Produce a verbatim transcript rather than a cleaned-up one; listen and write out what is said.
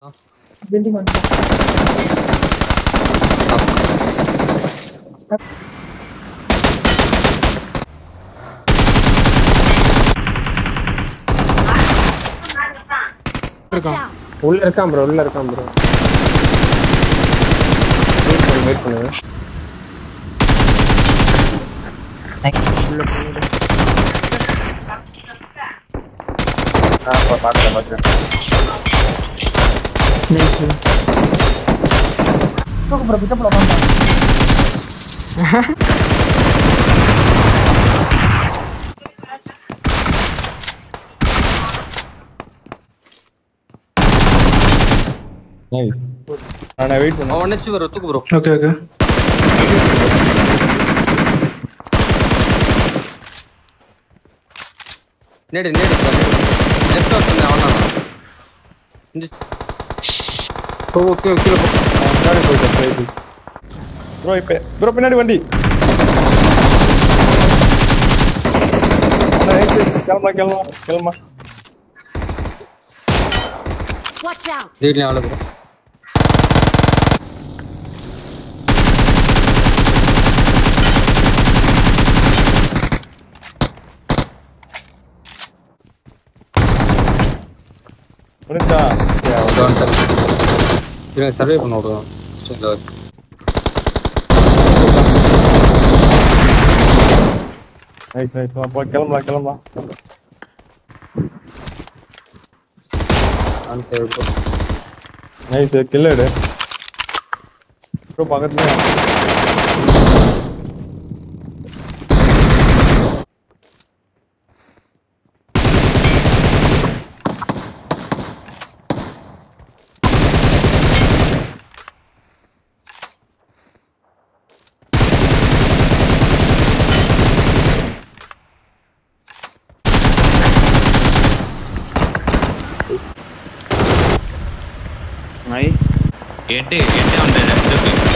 Building one. உள்ள இருக்கான் bro உள்ள இருக்கான் bro வெயிட் பண்ணுங்க உள்ள போங்க ஆ பாத்துறேன் பாத்துறேன் நைஸ் தூக்கு bro பிக்கப்ல வாங்க நைஸ் நான் வெயிட் பண்ணு அவன் நெச்சு bro தூக்கு bro ஓகே ஓகே நேடு நேடு லெஃப்ட் ஓபன் அவனா இந்த ஓகே ஓகே முன்னாடி போயிட்டேன் சைடு ப்ரோ இப்போ ப்ரோ பின்னாடி வண்டி நைஸ் கிளம்பா கிளம்பா கிளம்பா Watch out. சைடுல ஆளு bro புரிஞ்சா இருங்க சர்வே பண்ண விடுவோம் ஸ்டேஜ்ல நைஸ் நைஸ் போ கிளம்பா கிளம்பா ஆன் சைடு bro நைஸ் கில்லடு ப்ரோ பக்கத்துல Nai, eighty, eighty on the left.